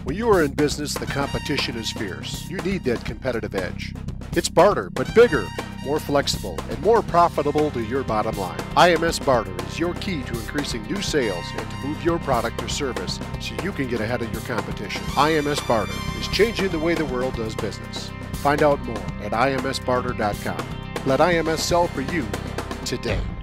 When you are in business, the competition is fierce. You need that competitive edge. It's barter, but bigger, more flexible, and more profitable to your bottom line. IMS Barter is your key to increasing new sales and to move your product or service so you can get ahead of your competition. IMS Barter is changing the way the world does business. Find out more at imsbarter.com. Let IMS sell for you today.